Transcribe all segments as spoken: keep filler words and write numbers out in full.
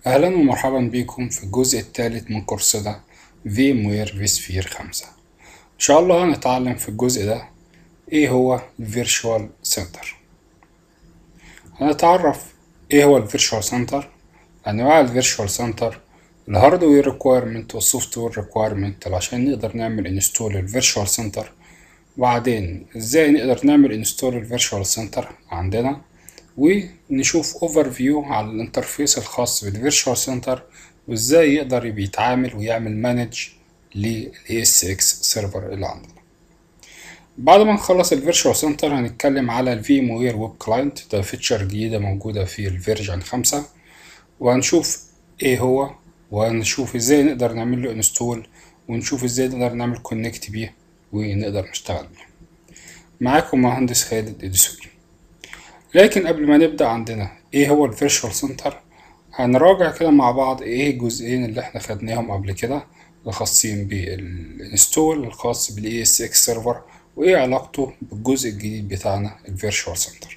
أهلا ومرحبا بكم في الجزء الثالث من كورسنا VMware vSphere خمسة. إن شاء الله هنتعلم في الجزء ده إيه هو Virtual Center. هنتعرف إيه هو Virtual Center، أنواع ال Virtual Center، الهاردوير requirement والسوفتوير requirement عشان نقدر نعمل install ال Virtual Center، وبعدين إزاي نقدر نعمل install ال Virtual Center عندنا، ونشوف اوفر فيو على الانترفيس الخاص بالفيرتشوال سنتر وازاي يقدر بيتعامل ويعمل مانج لل إيه إس إكس سيرفر اللي عندنا. بعد ما نخلص الفيرتشوال سنتر هنتكلم على الفي موير ويب كلاينت، ده فيتشر جديدة موجودة في الفيرجن خمسة، وهنشوف ايه هو، وهنشوف ازاي نقدر نعمل له انستول، ونشوف ازاي نقدر نعمل كونكت بيه ونقدر نشتغل بيه. معاكم مهندس خالد الدسوقي. لكن قبل ما نبدأ عندنا ايه هو الفيرتشوال سنتر، هنراجع كده مع بعض ايه الجزئين اللي احنا خدناهم قبل كده الخاصين بالانستول الخاص بالاي إيه إس إكس سيرفر، وايه علاقته بالجزء الجديد بتاعنا الفيرتشوال سنتر.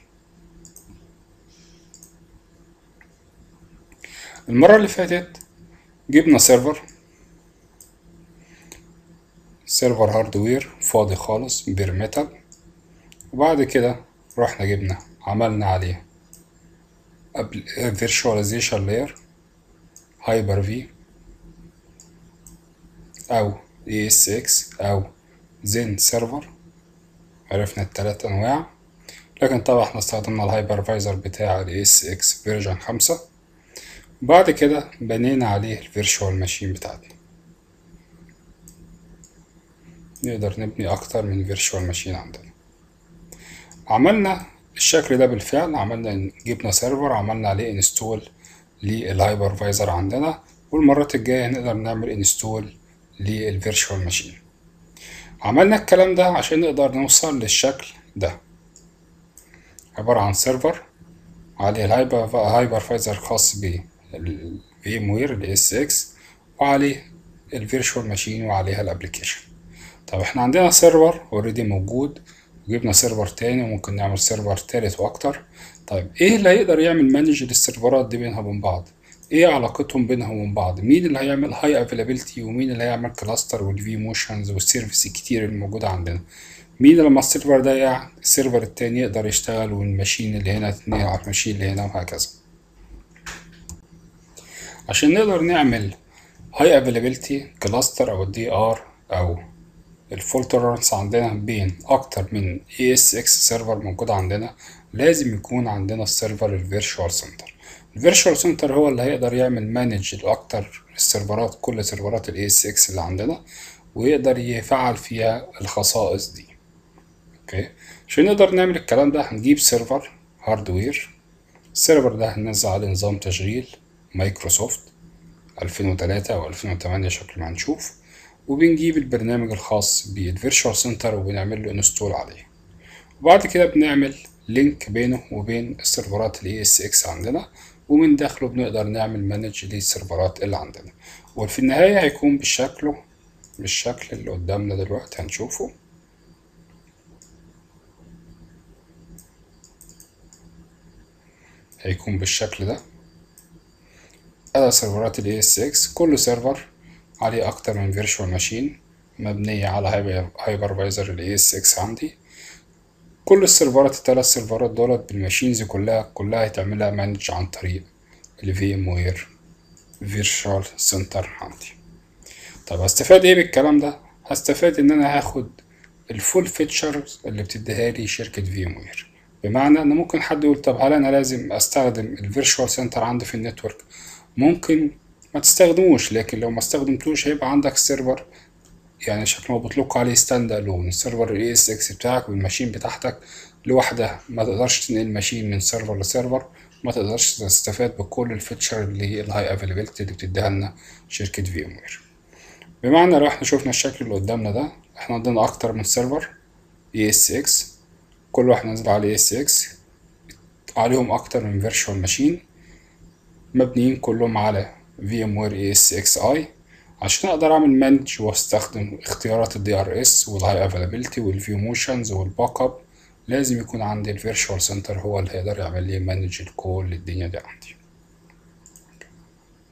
المرة اللي فاتت جبنا سيرفر سيرفر هاردوير فاضي خالص بير ميتال، وبعد كده رحنا جبنا عملنا عليه فيرتشواليزيشن لاير هايبر في او إيه إس إكس او زين سيرفر. عرفنا التلات انواع، لكن طبعا احنا استخدمنا الهايبرفايزر بتاع ال إيه إس إكس فيرجن خمسة. بعد كده بنينا عليه الفيرتشوال ماشين بتاعتنا. نقدر نبني اكتر من فيرتشوال ماشين عندنا. عملنا الشكل ده بالفعل، عملنا جبنا سيرفر عملنا عليه انستول للهايبرفايزر عندنا، والمرات الجاية نقدر نعمل انستول للفيرتشوال ماشين. عملنا الكلام ده عشان نقدر نوصل للشكل ده، عبارة عن سيرفر عليه الهايبرفايزر الخاص بالفي موير ال إيه إس إكس، وعليه الفيرتشوال ماشين وعليها الابليكيشن. طب احنا عندنا سيرفر اوريدي موجود، وجبنا سيرفر تاني وممكن نعمل سيرفر تالت واكتر. طيب ايه اللي هيقدر يعمل مانج للسيرفرات دي بينها وبين بعض؟ ايه علاقتهم بينها وبين بعض؟ مين اللي هيعمل هاي افيلابيلتي، ومين اللي هيعمل كلاستر والفي موشنز والسيرفيس الكتير اللي موجوده عندنا؟ مين لما السيرفر ده يقع السيرفر التاني يقدر يشتغل، والماشين اللي هنا تتنقل على الماشين اللي هنا، وهكذا. عشان نقدر نعمل هاي افيلابيلتي كلاستر او الدي ار او الفول تولرانس عندنا بين اكتر من إيه إس إكس سيرفر موجود عندنا، لازم يكون عندنا السيرفر الفيرتشوال سنتر. الفيرتشوال سنتر هو اللي هيقدر يعمل مانج لاكتر السيرفرات، كل سيرفرات ال إيه إس إكس اللي عندنا، ويقدر يفعل فيها الخصائص دي. اوكي، عشان نقدر نعمل الكلام ده هنجيب سيرفر هاردوير. السيرفر ده هننزل عليه نظام تشغيل مايكروسوفت ألفين وتلاتة او ألفين وتمانية شكل ما هنشوف، وبنجيب البرنامج الخاص بالفيرتشوال سنتر وبنعمل له انستول عليه. وبعد كده بنعمل لينك بينه وبين السيرفرات ال إيه إس إكس عندنا، ومن داخله بنقدر نعمل مانج للسيرفرات اللي عندنا. وفي النهاية هيكون بالشكل بالشكل اللي قدامنا دلوقتي هنشوفه. هيكون بالشكل ده. على سيرفرات ال إيه إس إكس كل سيرفر عليه أكتر من فيرتشوال ماشين مبنية على هايبرفايزر ال إيه إس إكس عندي. كل السيرفرات التلات سيرفرات دولت بالماشينز كلها كلها هتعملها مانج عن طريق ال VMware Virtual Center عندي. طب هستفاد ايه بالكلام ده؟ هستفاد ان انا هاخد الفول فيتشرز اللي بتديها لي شركة VMware. بمعنى ان ممكن حد يقول طب هل انا لازم استخدم الفيرتشوال سنتر عندي في النتورك؟ ممكن ما تستخدموش، لكن لو ما استخدمتوش هيبقى عندك سيرفر يعني شكل ما بيطلقوا عليه ستاند الون، السيرفر ال إيه إس إكس بتاعك والماشين بتاعتك لوحدها، ما تقدرش تنقل ماشين من سيرفر لسيرفر، ما تقدرش تستفاد بكل الفيتشر اللي هي الهاي افيلابيلتي اللي بتديها لنا شركة في ام وير. بمعنى لو احنا شوفنا الشكل اللي قدامنا ده، احنا عندنا اكتر من سيرفر إيه إس إكس، كل واحد نازل على إيه إس إكس عليهم اكتر من فيرتشوال ماشين مبنيين كلهم على VMware إيه إس إكس آي. عشان اقدر اعمل مانج واستخدم اختيارات الدي ار اس والهاي افيلابيلتي والفيو موشنز والباك اب، لازم يكون عندي الفيرتشوال سنتر هو اللي هيقدر يعمل لي مانج لكل الدنيا دي عندي.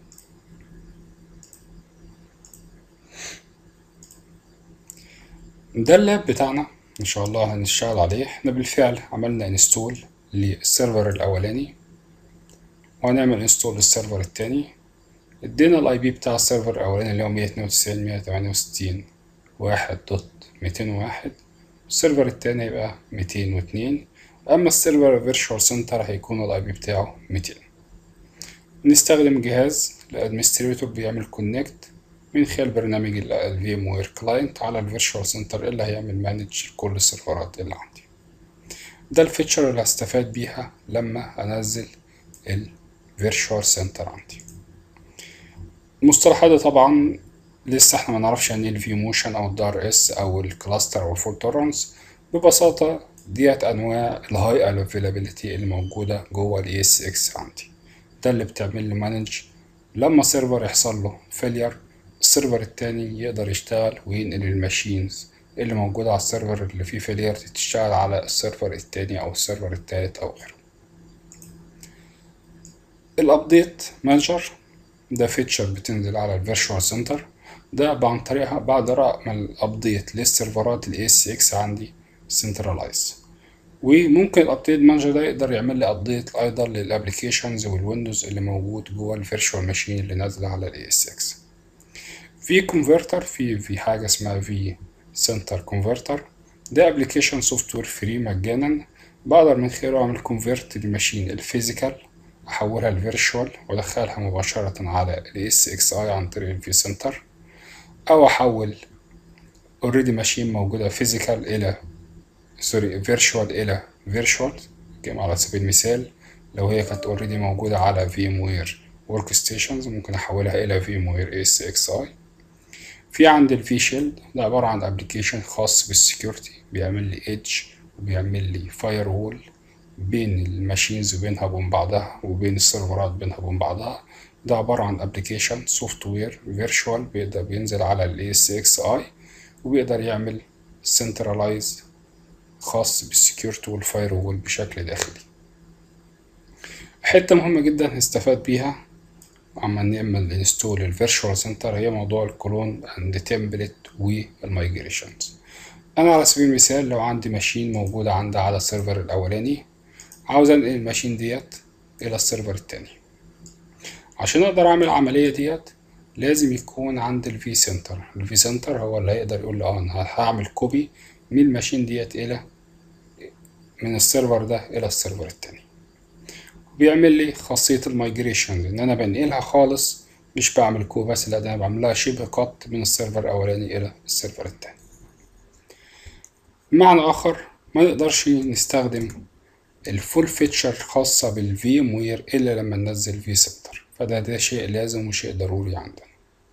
ده اللاب بتاعنا ان شاء الله هنشتغل عليه. احنا بالفعل عملنا انستول للسيرفر الاولاني وهنعمل انستول للسيرفر التاني. ادينا الاي بي بتاع السيرفر الاولاني اللي هو مية اتنين وتسعين مية تمانية وستين واحد دوت ميتين وواحد، السيرفر التاني يبقى ميتين واتنين، اما السيرفر فيرتشوال سنتر هيكون الاي بي بتاعه ميتين. نستخدم جهاز الادمنستريتور بيعمل كونكت من خلال برنامج الفي ام وير كلاينت على الفيرتشوال سنتر اللي هيعمل مانج كل السيرفرات اللي عندي. ده الفيتشر اللي هستفاد بيها لما انزل الفيرتشوال سنتر عندي. المصطلحات دي طبعا لسه احنا ما نعرفش يعني ايه الفي موشن او الدار اس او الكلاستر او الفول تولرانس. ببساطه ديت انواع الهاي افيلابيلتي اللي موجوده جوه الاي اس اكس عندي. ده اللي بتعمل لي مانج لما سيرفر يحصل له فيلير، السيرفر التاني يقدر يشتغل وينقل الماشينز اللي موجودة على السيرفر اللي فيه فيلير تشتغل على السيرفر التاني او السيرفر التالت او غيره. الابديت مانجر ده فيتشر بتنزل على الفيرتشوال سنتر، ده عن طريقها بقدر اعمل ابديت للسيرفرات الاي اس اكس عندي سنترلايز. وممكن الابديت مانجر ده يقدر يعمل لي ابديت ايضا للابلكيشنز والويندوز اللي موجود جوه الفيرتشوال ماشين اللي نازله على الاي اس اكس. في كونفرتر في في حاجه اسمها في سنتر كونفرتر، ده ابلكيشن سوفت وير فري مجانا، بقدر من خلاله اعمل كونفرت الماشين الفيزيكال احولها لفيرتشوال وادخلها مباشره على الاي اس اكس اي عن طريق الفي سنتر، او احول اوريدي ماشين موجوده فيزيكال الى سوري فيرتشوال الى فيرتشوال. كما على سبيل المثال لو هي كانت اوريدي موجوده على في ام وير ورك ستيشنز ممكن احولها الى في ام وير اس اكس اي. في عندي الفي شيلد، ده عباره عن ابلكيشن خاص بالسكيورتي بيعمل لي ايدج وبيعمل لي فاير وول بين الماشينز وبينها وبين بعضها وبين السيرفرات بينها وبين بعضها. ده عباره عن ابلكيشن سوفت وير فيرتشوال بيقدر بينزل على الاي اس اكس اي وبيقدر يعمل سنترلايز خاص بالسكيورتي والفاير وول بشكل داخلي. حتة مهمة جدا هنستفاد بيها عما نعمل انستول الفيرتشوال سنتر هي موضوع الكلون اند تمبلت والمايجريشنز. انا على سبيل المثال لو عندي ماشين موجودة عندي على السيرفر الاولاني عاوز انقل الماشين ديت الى السيرفر التاني. عشان اقدر اعمل العملية ديت لازم يكون عندي الفي سنتر. الفي سنتر هو اللي هيقدر يقول لي اه انا هعمل كوبي من الماشين ديت الى من السيرفر ده الى السيرفر التاني. بيعمل لي خاصية المايجريشن ان انا بنقلها خالص، مش بعمل كو بس، لا ده انا بعملها شبه قط من السيرفر الاولاني الى السيرفر التاني. بمعنى اخر ما نقدرش نستخدم الفول فيتشر خاصة بالفي ام وير الا لما ننزل في سنتر، فده ده شيء لازم وشيء ضروري عندنا.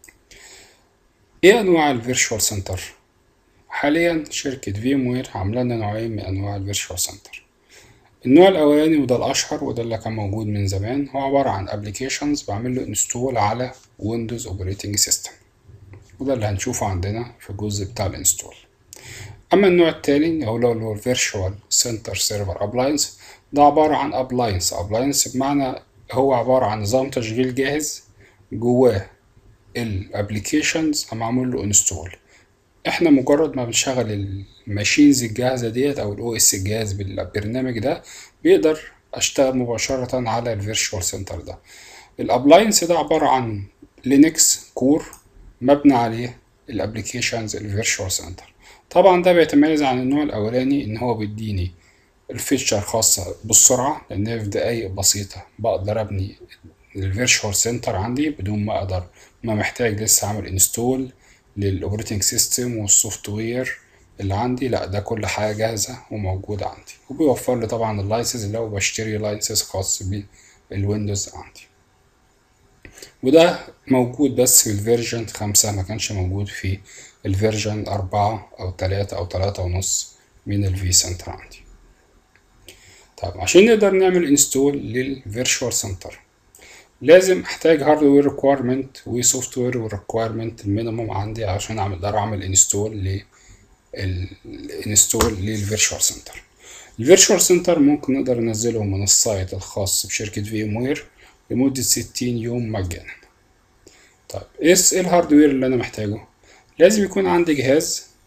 ايه انواع الفيرتشوال سنتر؟ حاليا شركة في ام وير عاملة لنا نوعين من انواع الفيرتشوال سنتر. النوع الاولاني وده الاشهر وده اللي كان موجود من زمان هو عبارة عن ابلكيشنز بعمل له انستول على ويندوز اوبريتنج سيستم، وده اللي هنشوفه عندنا في الجزء بتاع الانستول. اما النوع التاني هو اللي هو الفيرتشوال سنتر سيرفر ابلاينس، ده عبارة عن ابلاينس ابلاينس بمعنى هو عبارة عن نظام تشغيل جاهز جواه الابلكيشنز معمول له انستول. احنا مجرد ما بنشغل الماشينز الجاهزة ديت او الاو اس الجاهز بالبرنامج ده بيقدر اشتغل مباشرة على الفيرتشوال سنتر ده. الابلاينس ده عبارة عن لينكس كور مبني عليه الابليكيشنز الفيرتشوال سنتر. طبعا ده بيتميز عن النوع الاولاني ان هو بيديني الفيتشر خاصة بالسرعة، لان في دقايق بسيطة بقدر ابني الفيرتشوال سنتر عندي بدون ما اقدر ما محتاج لسه اعمل انستول للاوبريتنج سيستم والسوفت وير اللي عندي، لا ده كل حاجه جاهزه وموجوده عندي. وبيوفر لي طبعا اللايسنس اللي هو بشتري لايسنس خاص بالويندوز عندي، وده موجود بس في الفيرجن خمسة ما كانش موجود في الفيرجن أربعة أو تلاتة أو تلاتة ونص من الفي سنتر عندي. طب عشان نقدر نعمل انستول للفيرتشوال سنتر لازم احتاج هاردوير ريكويرمنت وسوفت وير ريكويرمنت المينيموم عندي عشان اقدر اعمل انستول للانستول للفيرتشوال سنتر. الفيرتشوال سنتر ممكن نقدر ننزله من السايت الخاص بشركة في ام وير لمدة ستين يوم مجانا. طيب ايه الهاردوير اللي انا محتاجه؟ لازم يكون عندي جهاز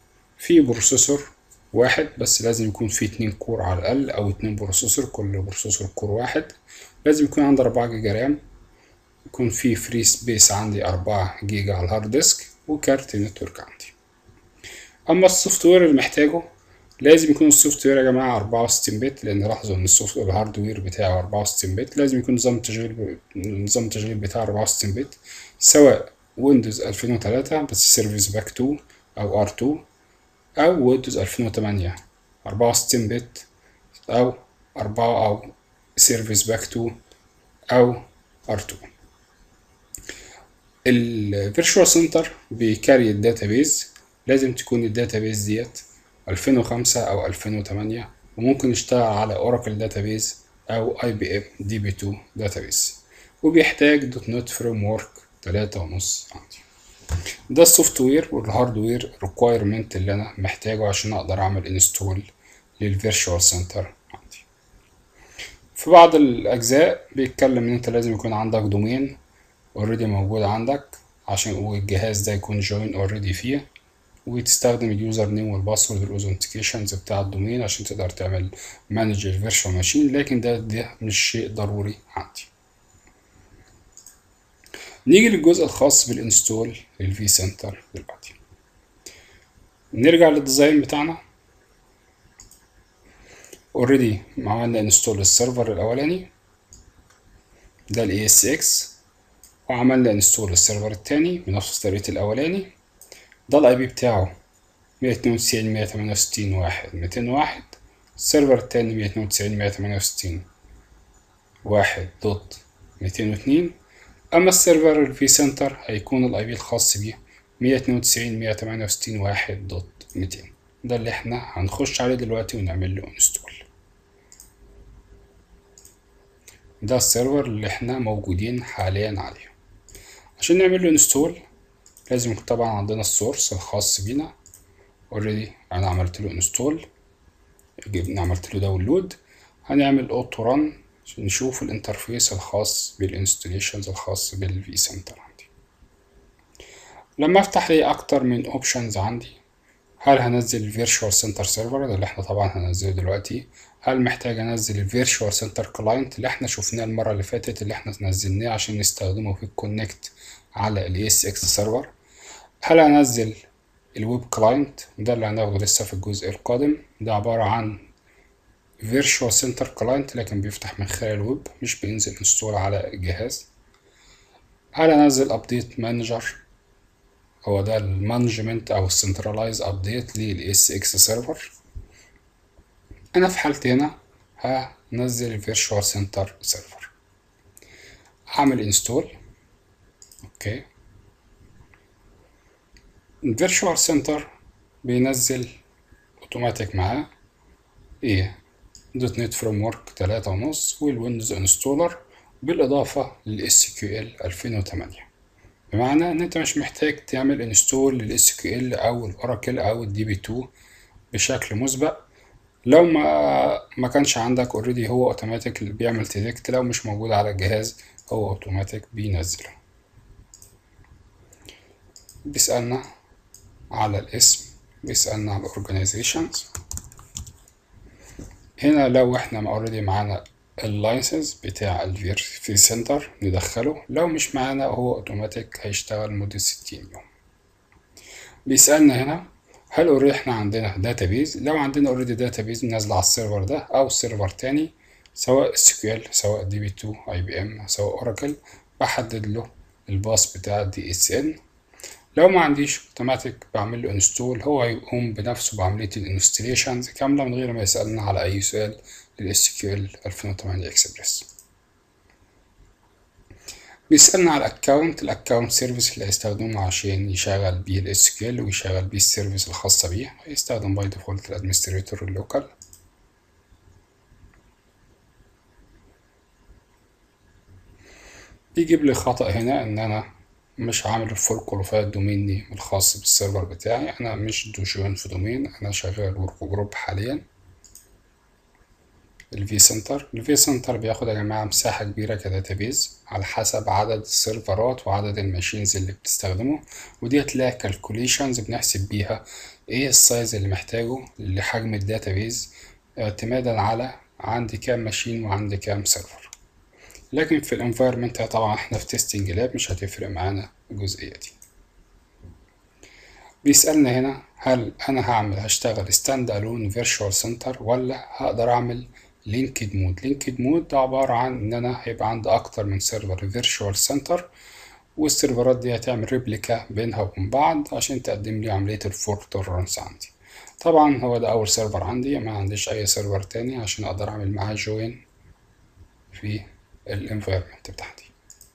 في بروسيسور واحد بس، لازم يكون في اتنين كور على الأقل أو اتنين بروسيسور، كل بروسيسور كور واحد. لازم يكون عندي أربعة جيجا رام، يكون في فري سبيس عندي أربعة جيجا على الهارد ديسك، وكارت نتورك عندي. أما السوفت وير اللي محتاجه، لازم يكون السوفت وير يا جماعة أربعة وستين بت، لأن لاحظوا إن السوفت الهاردوير بتاعه أربعة وستين بت، لازم يكون نظام التشغيل نظام التشغيل بتاعه أربعة وستين بت، سواء ويندوز ألفين وتلاتة بس سيرفيس باك اتنين أو ار اتنين، أو ويندوز ألفين وتمانية أربعة وستين بت، أو أربعة أو سيرفيس باك اتنين أو ار اتنين. الفيرتشوال سنتر بيكاري الداتابيز، لازم تكون الداتابيز ديت ألفين وخمسة أو ألفين وتمانية، وممكن يشتغل على اوراكل داتابيز أو اي بي ام دي بي اتنين داتابيز، وبيحتاج دوت نت فريم ورك تلاتة ونص عندي. ده السوفت وير والهاردوير ريكوايرمنت اللي أنا محتاجه عشان أقدر أعمل انستول للفيرتشوال سنتر عندي. في بعض الأجزاء بيتكلم إن أنت لازم يكون عندك دومين اوريدي موجود عندك، عشان والجهاز ده يكون جوين اوريدي فيه، وتستخدم اليوزر نيم والباسورد والاوثنتيكيشنز بتاع الدومين عشان تقدر تعمل مانج الفيرتشوال ماشين، لكن ده ده مش شيء ضروري عندي. نيجي للجزء الخاص بالانستول للفي سنتر دلوقتي. نرجع للديزاين بتاعنا. اوريدي عملنا انستول للسيرفر الاولاني ده الاي اس اكس، وعملنا انستول للسيرفر التاني بنفس طريقة الاولاني. ده الاي بي بتاعه مية اتنين وتسعين مية تمانية وستين واحد ميتين واحد، السيرفر التاني مية اتنين وتسعين مية تمانية وستين واحد دوت ميتين واتنين. اما السيرفر الفي سنتر هيكون الاي بي الخاص بيه مية اتنين وتسعين مية تمانية وستين واحد دوت ميتين. ده اللي احنا هنخش عليه دلوقتي ونعمل له انستول. ده السيرفر اللي احنا موجودين حاليا عليه. عشان نعمل له انستول لازم يكون طبعا عندنا السورس الخاص بينا. اوريدي انا عملت له انستول، جبنا عملت له داونلود. هنعمل اوتو ران عشان نشوف الانترفيس الخاص بالانستليشنز الخاص بالفي سنتر عندي. لما افتح لي اكتر من اوبشنز عندي، هل هنزل الفيرتشوال سنتر سيرفر ده اللي احنا طبعا هننزله دلوقتي، هل محتاج انزل الفيرتشوال سنتر كلاينت اللي احنا شفناه المره اللي فاتت اللي احنا نزلناه عشان نستخدمه في الكونكت على الاي اس اكس سيرفر، هل هنزل الويب كلاينت ده اللي هناخده لسه في الجزء القادم. ده عباره عن فيرتشوال سنتر كلاينت لكن بيفتح من خلال الويب، مش بينزل انستول على الجهاز. هل انزل ابديت مانجر، هو ده المانجمنت او السنترلايز ابديت للاس اكس سيرفر. انا في حالتي هنا هنزل الفيرتشوال سنتر سيرفر، هعمل انستول. اوكي، الفيرتشوال سنتر بينزل اوتوماتيك معاه ايه دوت نت فريم ورك تلاتة ونص والويندوز انستولر، بالاضافه للاس كيو ال ألفين وتمانية، بمعنى ان انت مش محتاج تعمل انستول للاس كيو ال او الاوراكل او الدي بي اتنين بشكل مسبق. لو ما ما كانش عندك اوريدي هو اوتوماتيك بيعمل تيدكت، لو مش موجود على الجهاز هو اوتوماتيك بينزله. بيسألنا على الاسم، بيسألنا على الاورجانيزيشنز. هنا لو احنا اوريدي معانا اللايسنس بتاع الفي سنتر ندخله، لو مش معانا هو اوتوماتيك هيشتغل لمدة ستين يوم. بيسألنا هنا هل اوريدي احنا عندنا داتابيز، لو عندنا اوريدي داتابيز نازله على السيرفر ده او سيرفر تاني سواء اس كيو ال سواء دي بي اتنين اي بي ام سواء اوراكل، بحدد له الباص بتاع دي اس ان. لو ما عنديش اوتوماتيك بعمل له انستول، هو هيقوم بنفسه بعمليه الانستليشنز كامله من غير ما يسالنا على اي سؤال للاس كيو ال ألفين وتمانية اكسبريس. بيسألنا على الاكونت الاكونت سيرفيس اللي هيستخدمه عشان يشغل بيه الاس كيو ال ويشغل بيه السيرفيس الخاصة بيه، هيستخدم باي ديفولت الادمنستريتور اللوكال. بيجيب لي خطأ هنا ان انا مش عامل الفول كواليفايد دومين نيم الخاص بالسيرفر بتاعي، انا مش دوشون في دومين، انا شغال ورك جروب حاليا. الفي سنتر. الفي سنتر بياخد يا جماعة مساحة كبيرة كداتابيز على حسب عدد السيرفرات وعدد الماشينز اللي بتستخدمه، ودي هتلاقي كالكوليشنز بنحسب بيها ايه السايز اللي محتاجه لحجم الداتابيز اعتمادا على عندي كام ماشين وعندي كام سيرفر. لكن في الانفايرمنت طبعا احنا في تيستنج لاب مش هتفرق معانا الجزئية دي. بيسألنا هنا هل انا هعمل هشتغل ستاند الون فيرتشوال سنتر ولا هقدر اعمل لينكد مود. لينكد مود ده عبارة عن ان انا هيبقى عندي اكتر من سيرفر فيرتشوال سنتر، والسيرفرات دي هتعمل ريبليكا بينها وبين بعض عشان تقدم لي عملية الفورك تولرانس عندي. طبعا هو ده اول سيرفر عندي، ما عنديش اي سيرفر تاني عشان اقدر اعمل معاه جوين في الانفايرمنت بتاعتي.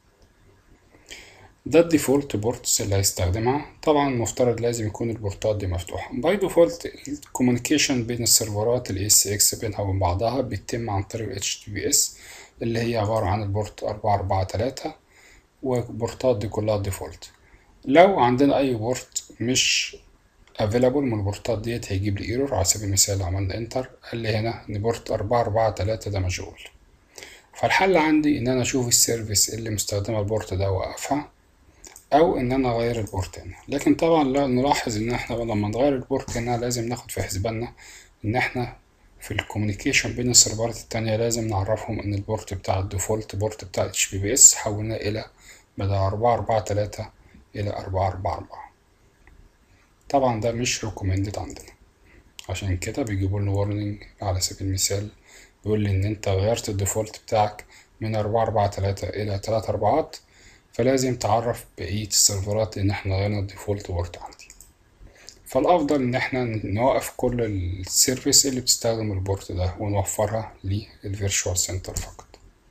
ده الديفولت بورتس اللي هيستخدمها. طبعا مفترض لازم يكون البورتات دي مفتوحة. باي ديفولت الكوميونيكيشن بين السيرفرات ال إيه إس إكس بينها وبين بعضها بيتم عن طريق ال إتش تي بي إس اللي هي عبارة عن البورت أربعة أربعة تلاتة، والبورتات دي كلها ديفولت. لو عندنا أي بورت مش افيلابل من البورتات ديت هيجيب لي ايرور. على سبيل المثال عملنا انتر قال لي هنا ان بورت أربعة أربعة تلاتة ده مشغول. فالحل عندي ان انا اشوف السيرفيس اللي مستخدمة البورت ده واقفها، او ان انا اغير البورت هنا. لكن طبعا لا نلاحظ ان احنا لما نغير البورت هنا لازم ناخد في حسباننا ان احنا في الكوميونيكيشن بين السيرفرات التانية لازم نعرفهم ان البورت بتاع الديفولت بورت بتاع اتش بي بي اس حولناه الى بدل أربعة أربعة تلاتة الى أربعة أربعة أربعة. طبعا ده مش ريكومندد عندنا، عشان كده بيجيبوا لنا وارنينج. على سبيل المثال بيقول لي ان انت غيرت الديفولت بتاعك من أربعة أربعة تلاتة الى تلاتة أربعات، فلازم تعرف بقية السيرفرات ان احنا غيرنا الديفولت بورت عندي. فالافضل ان احنا نوقف كل السيرفيس اللي بتستخدم البورت ده ونوفرها للفيرتشوال سنتر فقط.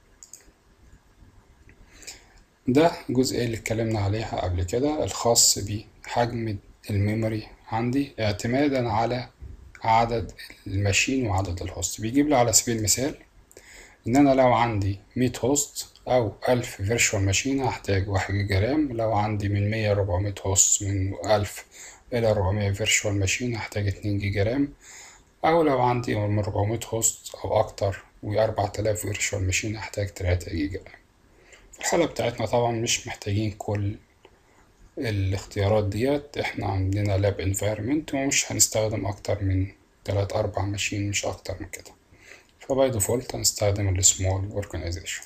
ده الجزء اللي اتكلمنا عليها قبل كده الخاص بحجم الميموري عندي اعتمادا على عدد الماشين وعدد الهوست. بيجيب لي على سبيل المثال ان انا لو عندي مية هوست او ألف فيرتشوال ماشين هحتاج واحد جيجا رام. لو عندي من مية لأربعمية هوست من ألف الى أربعمية فيرتشوال ماشين هحتاج اتنين جيجا رام. او لو عندي من أربعمية هوست او اكتر وأربعة آلاف فيرتشوال ماشين هحتاج تلاتة جيجا رام. في الحالة بتاعتنا طبعا مش محتاجين كل الاختيارات ديت. احنا عندنا لاب انفايرمنت ومش هنستخدم اكتر من تلات اربع ماشين مش اكتر من كده. فباي ديفولت هنستخدم السمول اورجانيزيشن.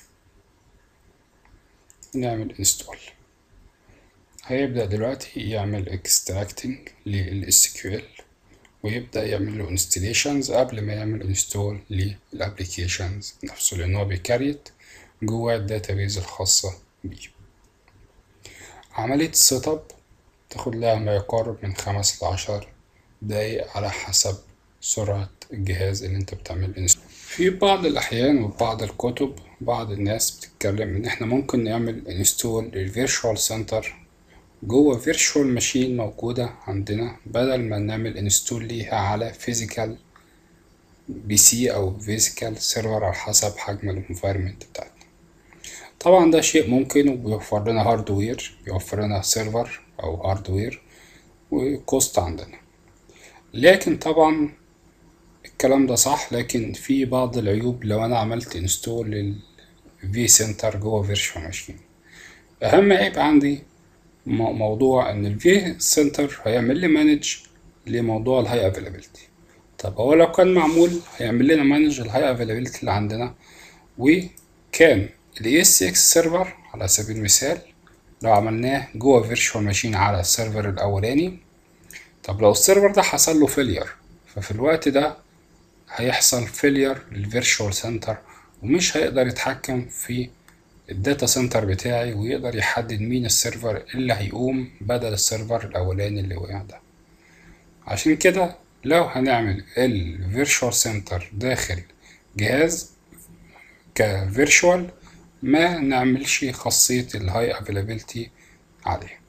نعمل انستول. هيبدأ دلوقتي يعمل اكستراكتنج لل إس كيو إل ويبدأ يعمل له انستليشنز قبل ما يعمل انستول للابليكيشنز نفسه، لان هو بيكريت جوه الداتابيز الخاصة بيه. عملية السيت اب تاخد لها ما يقارب من خمس لعشر دقايق على حسب سرعة الجهاز اللي انت بتعمل انستول. في بعض الأحيان وبعض الكتب بعض الناس بتتكلم إن إحنا ممكن نعمل انستول للفيرتشوال سنتر جوه فيرتشوال ماشين موجودة عندنا بدل ما نعمل انستول ليها على فيزيكال بي سي أو فيزيكال سيرفر على حسب حجم الانفايرمنت بتاعتنا. طبعا ده شيء ممكن وبيوفر لنا هاردوير، بيوفر لنا سيرفر أو هاردوير وكوست عندنا. لكن طبعا الكلام ده صح، لكن في بعض العيوب لو انا عملت انستول للفي سنتر جوه فيرتشوال ماشين. اهم عيب عندي موضوع ان الفي سنتر هيعمل لي مانج لموضوع الهاي افيلابيلتي. طب هو لو كان معمول هيعمل لنا مانج الهاي افيلابيلتي اللي عندنا، وكان الاي اس اكس سيرفر على سبيل المثال لو عملناه جوه فيرتشوال ماشين على السيرفر الاولاني، طب لو السيرفر ده حصل له فيلير ففي الوقت ده هيحصل فيلير للفيرتشوال سنتر ومش هيقدر يتحكم في الداتا سنتر بتاعي ويقدر يحدد مين السيرفر اللي هيقوم بدل السيرفر الاولاني اللي وقع ده. عشان كده لو هنعمل الفيرتشوال سنتر داخل جهاز كفيرتشوال ما نعملش خاصية الهاي افيلابيلتي عليه.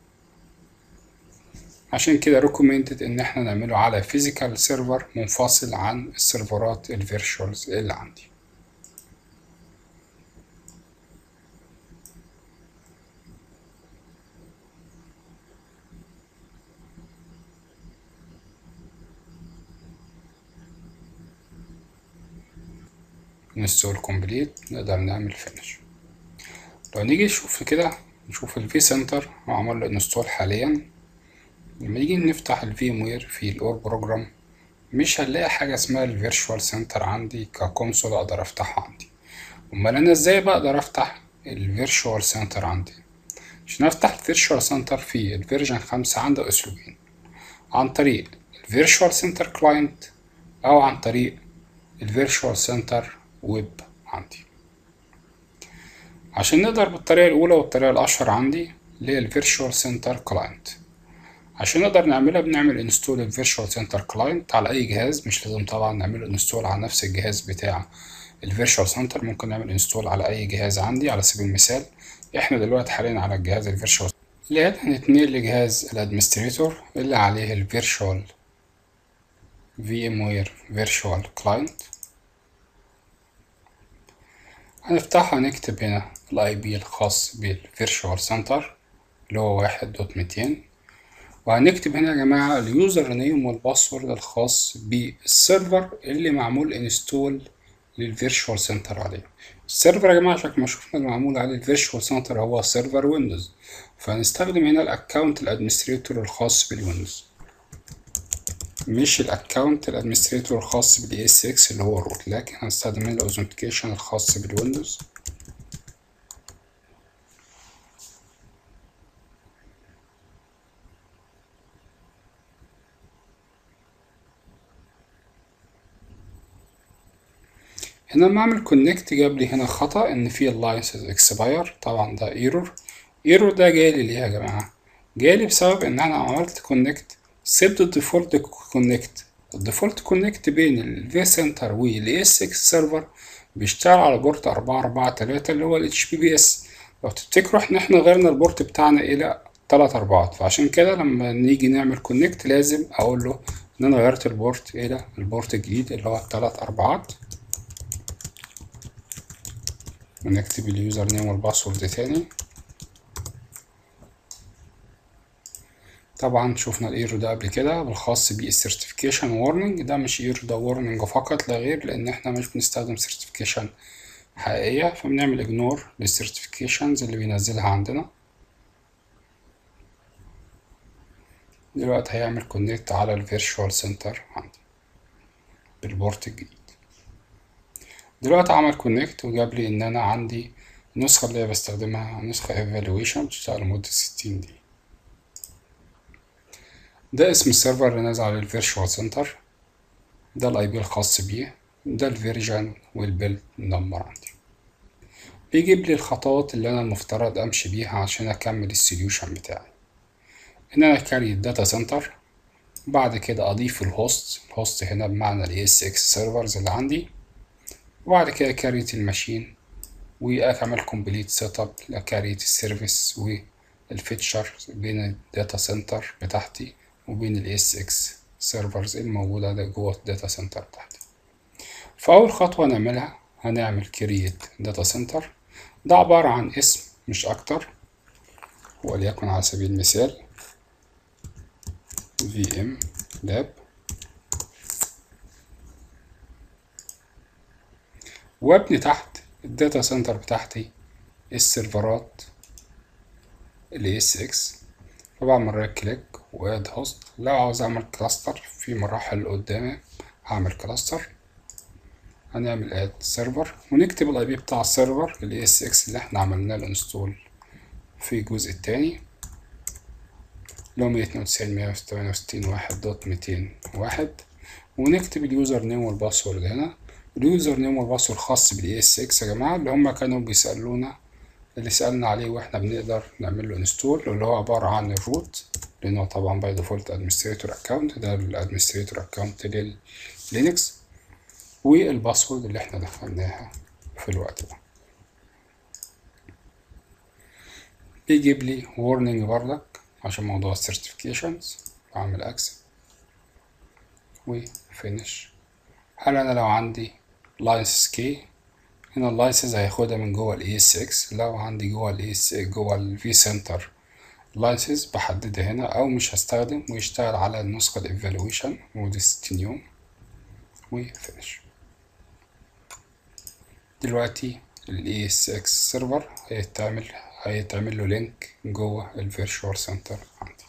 عشان كده recommended ان احنا نعمله على physical server منفصل عن السيرفرات الفيرتشوالز اللي عندي. انستول كومبليت نقدر نعمل فينش. لو نيجي نشوف كده نشوف الفي سنتر وعمل له انستول حاليا، لما نيجي نفتح الفي ام وير في الاور بروجرام مش هنلاقي حاجه اسمها الفيرتشوال سنتر عندي ككونسول اقدر افتحها عندي. امال انا ازاي بقدر افتح الفيرتشوال سنتر عندي؟ عشان افتح الفيرتشوال سنتر في الفيرجن خمسة عنده اسلوبين، عن طريق الفيرتشوال سنتر كلاينت او عن طريق الفيرتشوال سنتر ويب عندي. عشان نقدر بالطريقة الأولى والطريقة الأشهر عندي اللي هي الفيرتشوال سنتر كلاينت، عشان نقدر نعملها بنعمل انستول الفيرتشوال سنتر كلاينت على أي جهاز، مش لازم طبعا نعمله انستول على نفس الجهاز بتاع الفيرتشوال سنتر، ممكن نعمل انستول على أي جهاز عندي. على سبيل المثال احنا دلوقتي حاليا على الجهاز الفيرتشوال اللي هنتنقل لجهاز الادمنستريتور اللي عليه الفيرتشوال في ام وير فيرتشوال كلاينت. هنفتحها نكتب هنا الاي بي الخاص بالفيرتشوال سنتر اللي هو واحد دوت ميتين، وهنكتب هنا يا جماعة اليوزر نيم والباسورد الخاص بالسيرفر اللي معمول انستول للفيرتشوال سنتر عليه. السيرفر يا جماعة شكل ما شفنا اللي معمول عليه الفيرتشوال سنتر هو سيرفر ويندوز، فهنستخدم هنا الاكونت الادمنستريتور الخاص بالويندوز، مش الاكونت الادمنستريتور الخاص بالاي اس اكس اللي هو الروت، لكن هنستخدم هنا الاوثنتيكيشن الخاص بالويندوز. هنا لما اعمل كونكت جاب لي هنا خطأ ان في اللايسنس اكسباير، طبعا ده ايرور. ايرور ده جالي ليه يا جماعة؟ جالي بسبب ان انا عملت كونكت سبت الديفولت كونكت. الديفولت كونكت بين الفي سنتر والاي اس اكس سيرفر بيشتغل على بورت أربعة أربعة تلاتة اللي هو الاتش بي بي اس. لو تفتكروا احنا احنا غيرنا البورت بتاعنا الى تلات اربعات، فعشان كده لما نيجي نعمل كونكت لازم اقول له ان انا غيرت البورت الى البورت الجديد اللي هو تلات اربعات، ونكتب اليوزر نيم والباسورد تاني. طبعا شفنا الايرور ده قبل كده بالخاص بالسيرتيفيكيشن وورنينج، ده مش ايرور ده وورنينج فقط لا غير، لان احنا مش بنستخدم سيرتيفيكيشن حقيقية، فبنعمل اجنور للسيرتيفيكيشنز اللي بينزلها عندنا. دلوقتي هيعمل كونكت على الفيرتشوال سنتر عندي بالبورت الجديد. دلوقتي عمل كونكت وجاب لي ان انا عندي النسخة اللي بستخدمها نسخة ايفالويشن بتشتغل لمدة ستين دقيقة. ده اسم السيرفر اللي نازل على الفيرتشوال سنتر، ده الاي بي الخاص بيه، ده الفيرجن والبيلد نمبر عندي. بيجيب لي الخطوات اللي انا المفترض امشي بيها عشان اكمل السوليوشن بتاعي. ان انا كاري الداتا سنتر، بعد كده اضيف الهوست، الهوست هنا بمعنى الاي اس اكس سيرفرز اللي عندي، وبعد كده كاريت الماشين واكمل كومبليت سيت اب لكاريت السيرفيس والفيتشر بين الداتا سنتر بتاعتي وبين الاي اس اكس سيرفرز الموجودة ده جوه الداتا سنتر بتاعتي. فأول خطوة نعملها هنعمل كرييت داتا سنتر، ده عبارة عن اسم مش أكتر، وليكن على سبيل المثال في ام لاب، وابني تحت الداتا سنتر بتاعتي السيرفرات ال اس اكس، فبعمل رايت كليك واد هوست. لو عاوز اعمل كلاستر في مراحل قدامي هعمل كلاستر، هنعمل اد سيرفر ونكتب الاي بي بتاع السيرفر ال اس اكس اللي احنا عملنا له انستول في الجزء التاني اللي هو مية اتنين وتسعين مية تمانية وستين واحد دوت ميتين واحد، ونكتب اليوزر نيم والباسورد هنا. اليوزر نيم والباسورد خاص بالاي اس اكس يا جماعه اللي هم كانوا بيسالونا، اللي سالنا عليه واحنا بنقدر نعمل له انستول، اللي هو عباره عن الروت لانه طبعا باي ديفولت ادمنستريتور اكونت، ده الادمنستريتور اكونت لللينكس، والباسورد اللي احنا دخلناها في الوقت ده. بيجيب لي warning بردك عشان موضوع السيرتيفيكيشنز، اعمل اكسب وفينش. هل انا لو عندي لايسنس كي هنا اللايسنس هياخدها من جوه الاي اس اكس، لو عندي جوه الاي اس جوه الفي سنتر لايسنس بحددها هنا، او مش هستخدم ويشتغل على النسخة الايفالويشن مدة ستين يوم وفينش. دلوقتي ال إي إس إكس سيرفر هيتعمل هيتعمل له لينك جوه الفيرتشوال سنتر عندي.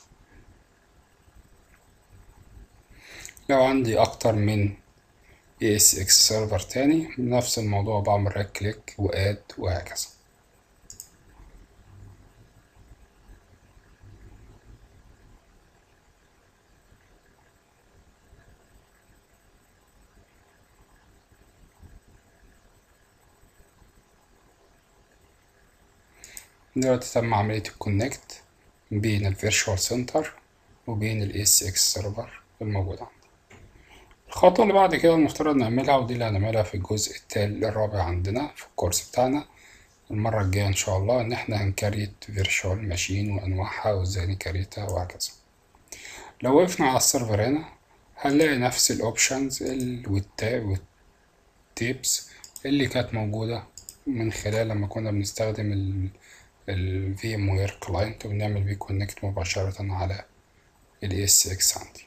لو عندي اكتر من إي إس إكس سيرفر تاني نفس الموضوع، بعمل رايت كليك واد وهكذا. دلوقتي تم عملية الكونكت بين الفيرتشوال سنتر وبين ال إي إس إكس سيرفر الموجود عندي. الخطوة اللي بعد كده المفترض نعملها، ودي اللي هنعملها في الجزء التالي الرابع عندنا في الكورس بتاعنا المرة الجاية إن شاء الله، إن إحنا هنكريت فيرتشوال ماشين وأنواعها وإزاي نكريتها وهكذا. لو وقفنا على السيرفر هنا هنلاقي نفس الأوبشنز والتيبس اللي كانت موجودة من خلال لما كنا بنستخدم ال ال VMware Client وبنعمل بيه كونكت مباشرة على ال إي إس إكس عندي.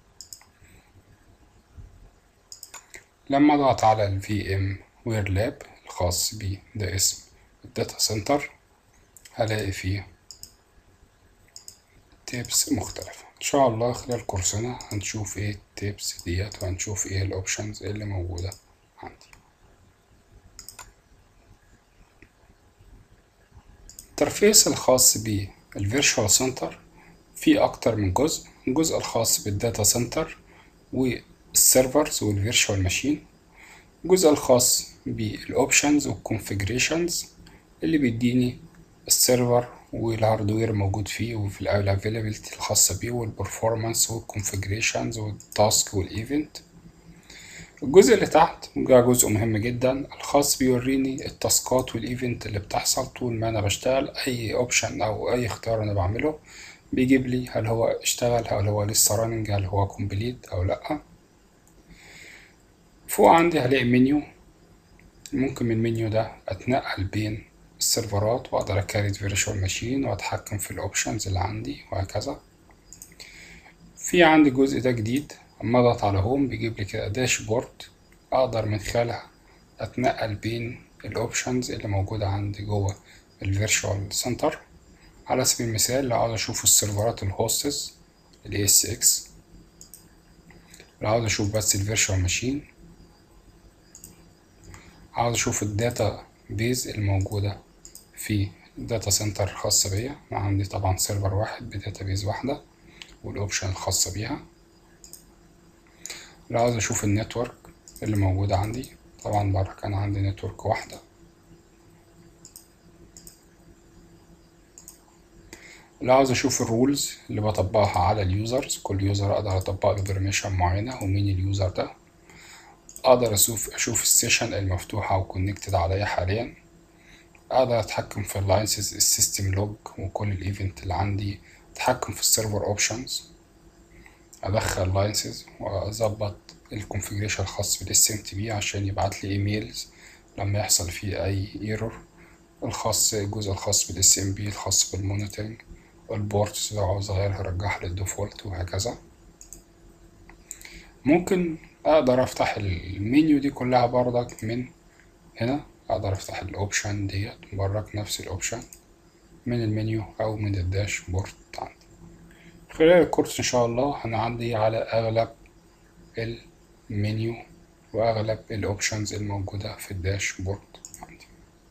لما اضغط على ال VMware Lab الخاص بيه، ده اسم الداتا سنتر، هلاقي فيه تيبس مختلفة. ان شاء الله خلال كورسنا هنشوف ايه التيبس ديت وهنشوف ايه الاوبشنز اللي موجودة عندي. الترفيس الخاص بالفيرتشوال سنتر فيه اكتر من جزء. الجزء الخاص بالداتا سنتر والسيرفرز والفيرتشوال ماشين، الجزء الخاص بالاوبشنز والكونفيجريشنز اللي بيديني السيرفر والهاردوير موجود فيه وفي الافيلابيلتي الخاصة بيه والبرفورمانس والكونفيجريشنز والتاسك والايفنت. الجزء اللي تحت ده جزء مهم جدا، الخاص بيوريني التاسكات والايفنت اللي بتحصل طول ما انا بشتغل. اي اوبشن او اي اختيار انا بعمله بيجيب لي هل هو اشتغل، هل هو لسه راننج، هل هو كومبليت او لا. فوق عندي هلاقي منيو، ممكن من المنيو ده اتنقل بين السيرفرات واقدر اكريت فيرتشوال ماشين واتحكم في الاوبشنز اللي عندي وهكذا. في عندي الجزء ده جديد، اما اضغط على هوم بيجيب لي كده داشبورد اقدر من خلالها اتنقل بين الاوبشنز اللي موجودة عندي جوه الفيرتشوال سنتر. على سبيل المثال لو عاوز اشوف السيرفرات الهوستس ال إي إس إكس، لو عاوز اشوف بس الفيرتشوال ماشين، عاوز اشوف الداتا بيز الموجودة في الداتا سنتر خاصة بيا، أنا عندي طبعا سيرفر واحد بداتا بيز واحدة والاوبشن الخاصة بيها. لو عاوز اشوف النتورك اللي موجودة عندي، طبعا بره كان عندي نتورك واحدة. لو عاوز اشوف الرولز اللي بطبقها على اليوزرز، كل يوزر اقدر اطبق له برميشن معينة ومين اليوزر ده. اقدر اشوف اشوف السيشن المفتوحة وكونكتد عليا حاليا. اقدر اتحكم في اللاينسز، السيستم لوج وكل الايفنت اللي عندي، اتحكم في السيرفر اوبشنز، ادخل لاينسز واظبط الكونفيجريشن الخاص بالاس ام تي بي عشان يبعت لي ايميلز لما يحصل فيه اي ايرور، الخاص الجزء الخاص بالاس ام بي الخاص بالمونيتورنج، البورتس لو عاوز اغيرها ارجعها للديفولت وهكذا. ممكن اقدر افتح المنيو دي كلها بردك من هنا، اقدر افتح الاوبشن ديت بردك نفس الاوبشن من المنيو او من الداشبورد عندي. خلال الكورس ان شاء الله هنعدي على اغلب المنيو واغلب الاوبشنز الموجودة في الداشبورد عندي.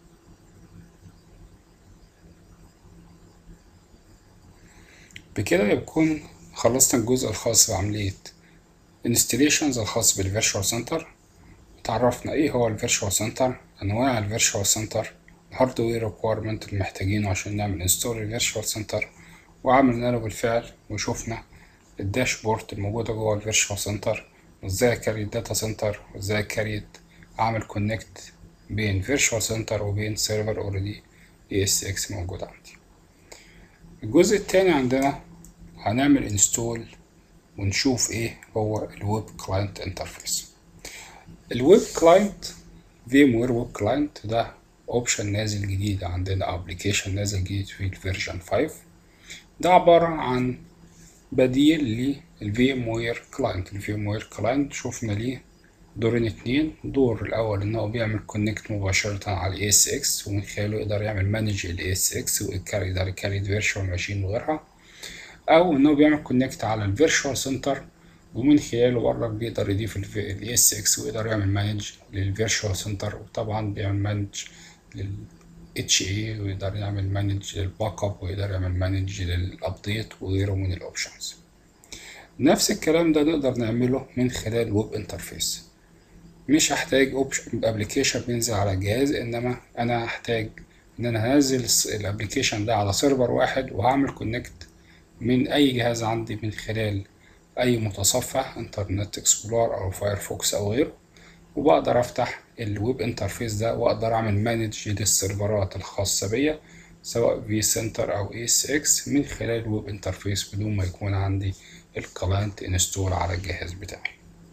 بكده يكون خلصنا الجزء الخاص بعملية انستليشنز الخاص بالفيرتشوال سنتر. تعرفنا ايه هو الفيرتشوال سنتر، انواع الفيرتشوال سنتر، الهاردوير ريكويرمنت اللي محتاجينه عشان نعمل انستول الفيرتشوال سنتر، وعملنا له بالفعل وشوفنا الداشبورد الموجودة جوه الفيرتشوال سنتر، وازاي اكريت الداتا سنتر، وازاي اكريت اعمل كونكت بين فيرتشوال سنتر وبين سيرفر اوريدي إي إس إكس موجود عندي. الجزء التاني عندنا هنعمل انستول ونشوف ايه هو الويب كلاينت انترفيس. الويب كلاينت VMware ويب كلاينت ده اوبشن نازل جديد عندنا، ابلكيشن نازل جديد في الفيرجن خمسة. ده عبارة عن بديل للفيموير كلاينت. الفيموير كلاينت شوفنا ليه دورين اتنين. دور الاول ان هو بيعمل كونكت مباشرة على الاي اس اكس، ومن خلاله يقدر يعمل مانج الاي اس اكس ويقدر يكريت فيرتشوال ماشين وغيرها، او ان هو بيعمل كونكت على الفيرتشوال سنتر، ومن خلاله برضك بيقدر يضيف الاي اس اكس ويقدر يعمل مانج للفيرتشوال سنتر، وطبعا بيعمل مانج لل اتش اي، ويقدر يعمل مانج للباك اب، ويقدر يعمل مانج للابديت وغيره من الاوبشنز. نفس الكلام ده نقدر نعمله من خلال ويب انترفيس. مش هحتاج ابلكيشن بينزل على الجهاز، انما انا هحتاج ان انا هنزل الابلكيشن ده على سيرفر واحد، وهعمل كونكت من اي جهاز عندي من خلال اي متصفح انترنت اكسبلور او فايرفوكس او غيره، وبقدر افتح الويب انترفيس ده واقدر اعمل مانج للسيرفرات الخاصة بيا سواء في سنتر او اي اس اكس من خلال الويب انترفيس بدون ما يكون عندي الكلاينت انستول على الجهاز بتاعي.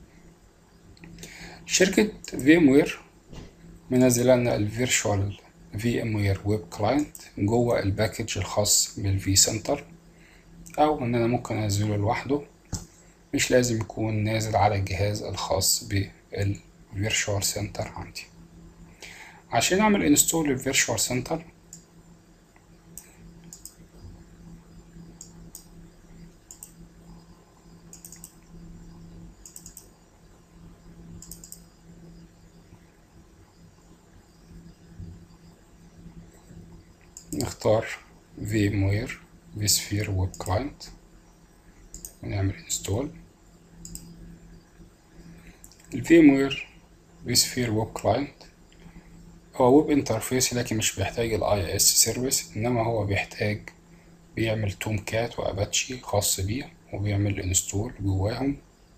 شركة فيموير منزله لنا الفيرتشوال في ام وير ويب كلاينت جوه الباكج الخاص بالفي سنتر، او ان انا ممكن انزله لوحده، مش لازم يكون نازل على الجهاز الخاص بالفيرتشوال سنتر عندي. عشان اعمل انستول للفيرتشوال سنتر نختار فيموير vSphere ويب كلاينت ونعمل انستول. الفيموير vSphere ويب كلاينت هو ويب انترفيس، لكن مش بيحتاج الاي اس سيرفيس، انما هو بيحتاج بيعمل توم كات واباتشي خاص بيه، وبيعمل انستول جواهم.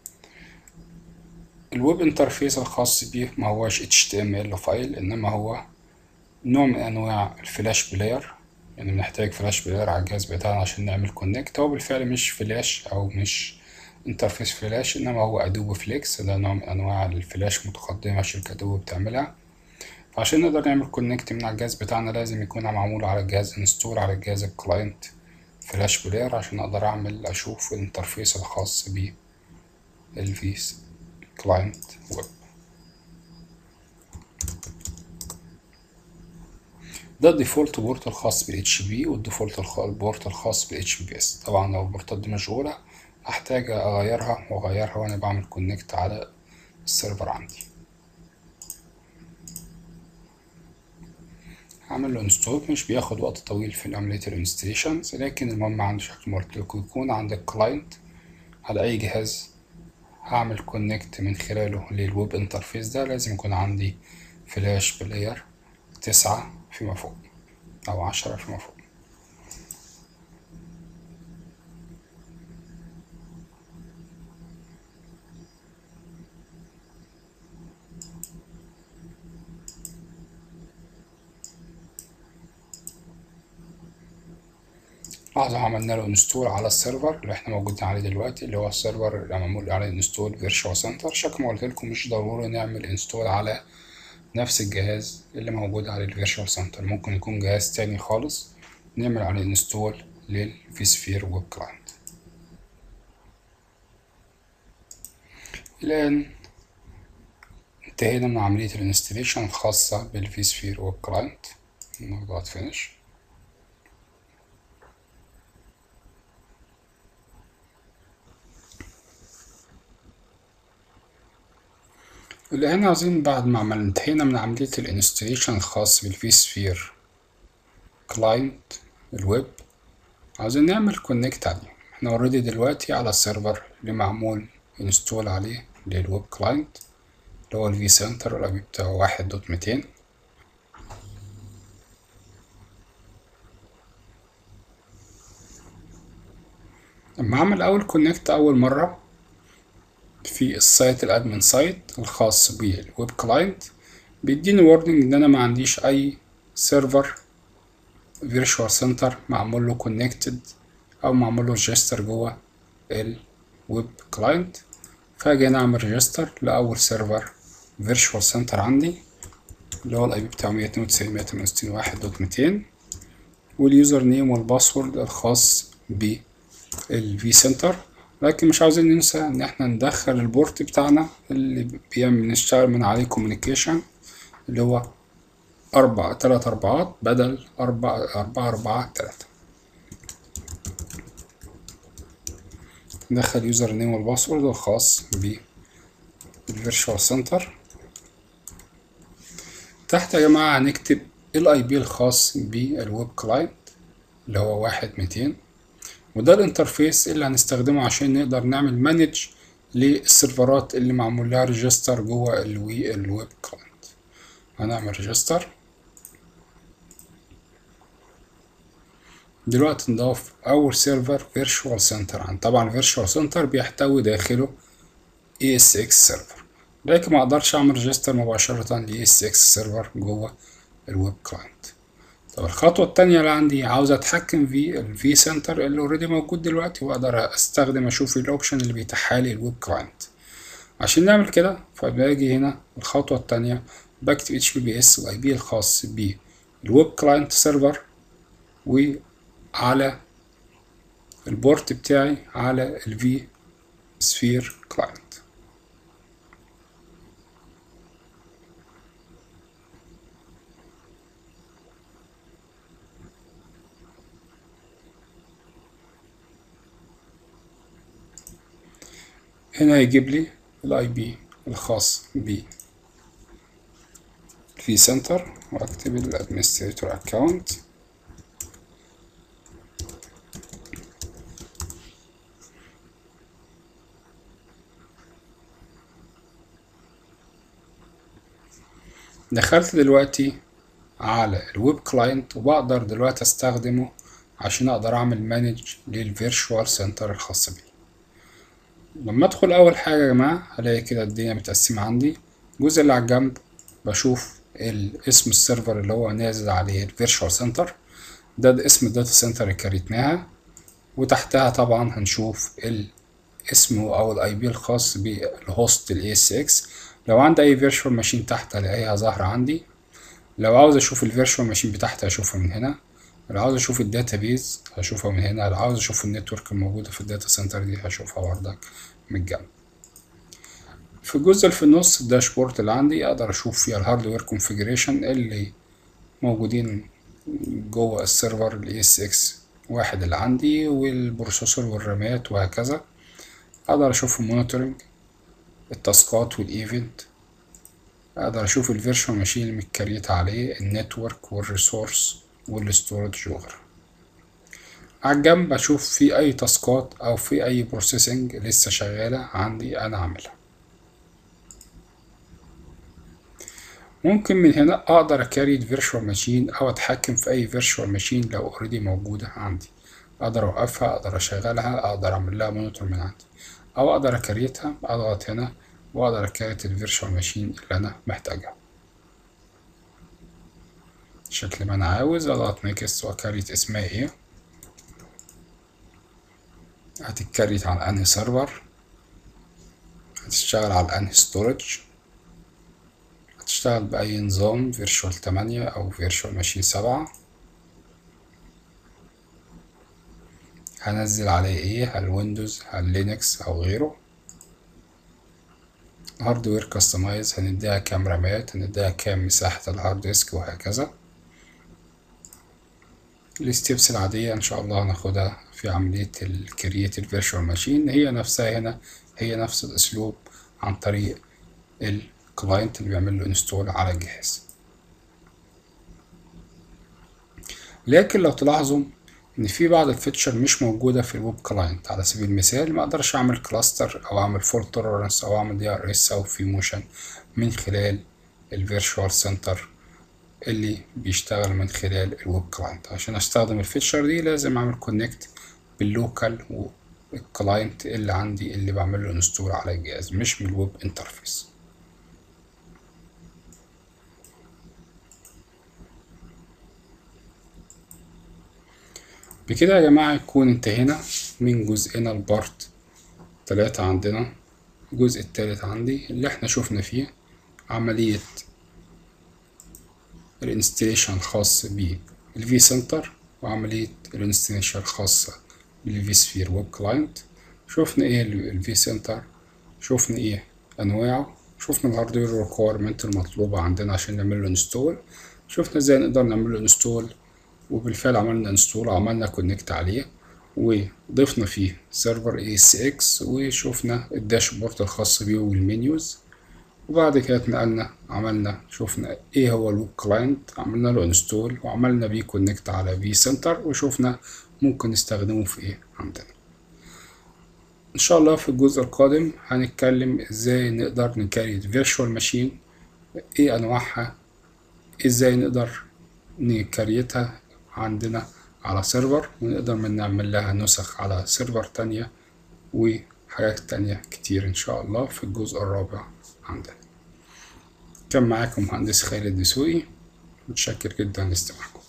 الويب انترفيس الخاص بيه ما هوش اتش تي ام ال فايل، انما هو نوع من انواع الفلاش بلاير، يعني بنحتاج فلاش بلاير على الجهاز بتاعنا عشان نعمل كونكت. هو بالفعل مش فلاش او مش انترفيس فلاش، انما هو ادوبي فليكس، ده نوع من انواع الفلاش متقدمة شركة ادوبي بتعملها. فعشان نقدر نعمل كونكت من على الجهاز بتاعنا لازم يكون معمول على الجهاز انستول على الجهاز الكلاينت فلاش بلاير، عشان اقدر اعمل اشوف الانترفيس الخاص بيه الفيس كلاينت ويب. ده الديفولت بورت الخاص بال اتش بي، والديفولت البورت الخاص بال اتش بي بي اس. طبعا لو البورتات دي مشغولة هحتاج اغيرها واغيرها وانا بعمل كونكت على السيرفر عندي. هعمل له انستول، مش بياخد وقت طويل في عملية الانستليشنز، لكن المهم عندي شكل ما قلت لكم يكون عندك كلاينت على اي جهاز هعمل كونكت من خلاله للويب انترفيس ده. لازم يكون عندي فلاش بلاير تسعة فيما فوق او عشرة فيما فوق. لاحظوا عملنا له انستول على السيرفر اللي احنا موجودين عليه دلوقتي، اللي هو السيرفر اللي معمول عليه انستول فيرتشوال سنتر. شكل ما قلت لكم مش ضروري نعمل انستول على نفس الجهاز اللي موجود عليه الفيرتشوال سنتر، ممكن يكون جهاز تاني خالص نعمل عليه انستول للفيسفير ويب كلاينت. الآن انتهينا من عملية الانستليشن الخاصة بالفيسفير ويب كلاينت. نضغط فينيش. الآن عايزين بعد ما عملنا انتهينا من عملية الانستليشن الخاص بالفيسفير كلاينت الويب، عايزين نعمل كونكت عليه. احنا اوريدي دلوقتي على السيرفر اللي معمول انستول عليه للويب كلاينت اللي هو الفي سنتر الاي بي بتاعه واحد دوت ميتين. لما اعمل اول كونكت اول مرة في السايت الادمن سايت الخاص بالويب كلاينت بيديني وورنينج ان انا ما عنديش اي سيرفر فيرتشوال سنتر معمول له كونكتد او معمول له ريجستر جوه الويب كلاينت. فاجي انا اعمل ريجستر لاول سيرفر فيرتشوال سنتر عندي اللي هو الاي بي بتاعه مية اتنين وتسعين مية تمانية وستين واحد دوت ميتين، واليوزر نيم والباسورد الخاص بالفي سنتر. لكن مش عاوزين ننسى ان احنا ندخل البورت بتاعنا اللي بيعمل نشتغل من عليه كوميونيكيشن، اللي هو أربع تلات أربعات بدل أربعة أربعة أربعة تلاتة. ندخل يوزر نيم والباسورد الخاص بالفيرتشوال سنتر. تحت يا جماعة هنكتب الاي بي الخاص بالويب كلاينت اللي هو واحد ميتين، وده الانترفيس اللي هنستخدمه عشان نقدر نعمل مانج للسيرفرات اللي معمول لها ريجستر جوه الوي الويب كلاينت. هنعمل ريجستر. دلوقتي نضاف اول سيرفر فيرتشوال سنتر عن طبعا فيرتشوال سنتر بيحتوي داخله اي اس اكس سيرفر، لكن ما اقدرش اعمل ريجستر مباشرة ل اي اس اكس سيرفر جوه الويب كلاينت. طب الخطوة التانية اللي عندي عاوز اتحكم في الفي سنتر اللي اوريدي موجود دلوقتي، واقدر استخدم اشوف الاوبشن اللي بيتاحها لي الويب كلاينت. عشان نعمل كده فباجي هنا الخطوة التانية بكتب اتش بي بي اس الاي بي الخاص بالويب كلاينت سيرفر، وعلى البورت بتاعي على الفي سفير كلاينت. هنا يجيب لي الاي بي الخاص ب في سنتر، واكتب الادمنستريتور اكونت. دخلت دلوقتي على الويب كلاينت، وبقدر دلوقتي استخدمه عشان اقدر اعمل مانج للفيرتشوال سنتر الخاص بي. لما ادخل اول حاجة يا جماعة هلاقي كده الدنيا متقسمة عندي. الجزء اللي على الجنب بشوف اسم السيرفر اللي هو نازل عليه الفيرتشوال سنتر، ده اسم الداتا سنتر اللي كريتناها، وتحتها طبعا هنشوف الاسم او الاي بي الخاص بالهوست الاي اس اكس. لو عندي اي فيرتشوال ماشين تحت هلاقيها ظاهرة عندي. لو عاوز اشوف الفيرتشوال ماشين بتاعتي هشوفها من هنا. لو عاوز اشوف الداتابيز هشوفها من هنا. لو عاوز اشوف النتورك الموجودة في الداتا سنتر دي هشوفها بردك من الجنب. في الجزء اللي في النص الداشبورد اللي عندي اقدر اشوف فيها الهاردوير كونفيجريشن اللي موجودين جوه السيرفر الاي اس اكس واحد اللي عندي، والبروسيسور والرامات وهكذا. اقدر اشوف المونيتورنج، التاسكات والايفنت. اقدر اشوف الفيرتشوال ماشين اللي متكريت عليه، النتورك والريسورس والستورج وغيره. على الجنب اشوف في اي تاسكات او في اي بروسيسنج لسه شغالة عندي انا اعملها. ممكن من هنا اقدر اكريت فيرتشوال ماشين او اتحكم في اي فيرتشوال ماشين لو اوريدي موجودة عندي. اقدر اوقفها، اقدر اشغلها، اقدر اعمل لها مونيتور من عندي، او اقدر اكريتها. اضغط هنا واقدر اكريت الفيرتشوال ماشين اللي انا محتاجها شكل ما انا عاوز. اضغط نيكست واكريت اسمها ايه، هتتكريت على انهي سيرفر، هتشتغل على انهي ستورج، هتشتغل باي نظام فيرتشوال تمانية او فيرتشوال ماشين سبعة، هنزل عليه ايه، هل ويندوز هل لينكس او غيره. هاردوير كاستمايز هنديها كام رامات، هنديها كام مساحة الهارد ديسك وهكذا. الستيبس العادية ان شاء الله هناخدها في عملية الكرييت الفيرتشوال ماشين، هي نفسها هنا هي نفس الاسلوب عن طريق الكلاينت اللي بيعمل له انستول على الجهاز. لكن لو تلاحظوا ان في بعض الفيتشر مش موجودة في الويب كلاينت. على سبيل المثال ما اقدرش اعمل كلاستر او اعمل فولت توليرانس او اعمل دي ار اس او في موشن من خلال الفيرتشوال سنتر اللي بيشتغل من خلال الويب كلاينت. عشان استخدم الفيتشر دي لازم اعمل كونكت باللوكال والكلاينت اللي عندي اللي بعمل له انستول على الجهاز، مش من الويب انترفيس. بكده يا جماعة يكون انتهينا من جزئنا البارت تلاتة عندنا. الجزء التالت عندي اللي احنا شوفنا فيه عملية الانستليشن الخاص بالفي سنتر، وعملية الانستليشن الخاصة بالفي سفير ويب كلاينت. شوفنا ايه الفي سنتر، شوفنا ايه انواعه، شوفنا الهاردوير ريكويرمنت المطلوبة عندنا عشان نعمل له انستول، شوفنا ازاي نقدر نعمل له انستول، وبالفعل عملنا انستول وعملنا كونكت عليه وضفنا فيه سيرفر اي اس اكس، وشوفنا الداشبورد الخاص بيه والمنيوز. وبعد كده اتنقلنا عملنا شوفنا ايه هو الويب كلاينت، عملنا له انستول وعملنا بيه كونكت على في سنتر، وشوفنا ممكن نستخدمه في ايه عندنا. ان شاء الله في الجزء القادم هنتكلم ازاي نقدر نكريت فيرتشوال ماشين، ايه انواعها، ازاي نقدر نكريتها عندنا على سيرفر، ونقدر من نعمل لها نسخ على سيرفر تانية، وحاجات تانية كتير ان شاء الله في الجزء الرابع عندنا. كان معاكم مهندس خالد دسوقي، متشكر جدا لاستماعكم.